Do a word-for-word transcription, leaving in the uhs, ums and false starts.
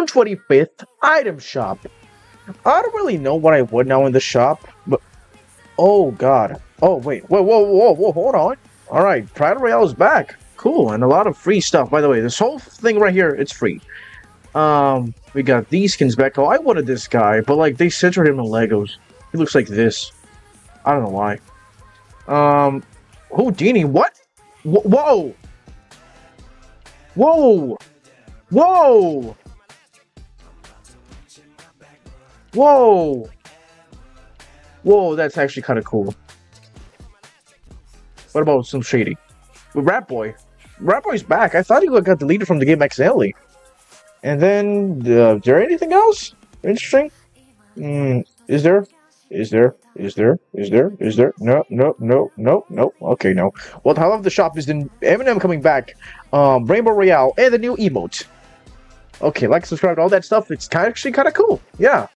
twenty-fifth item shop. I don't really know what I would now in the shop, but oh god. Oh wait, whoa, whoa, whoa, whoa, hold on. All right, Battle Royale is back. Cool, and a lot of free stuff. By the way, this whole thing right here, it's free. Um, we got these skins back. Oh, I wanted this guy, but like they centered him in Legos. He looks like this. I don't know why. Um, Houdini, what? Wh whoa! Whoa! Whoa! Whoa! Whoa, that's actually kind of cool. What about some shady? With Rat Boy. Rat Boy's back. I thought he got deleted from the game accidentally. And then, uh, is there anything else interesting? Mm, is there? Is there? Is there? Is there? Is there? No, no, no, no, no. Okay, no. Well, the hell of the shop is the Eminem coming back, um, Rainbow Royale, and the new emote. Okay, like, subscribe to all that stuff. It's kind of, actually kind of cool. Yeah.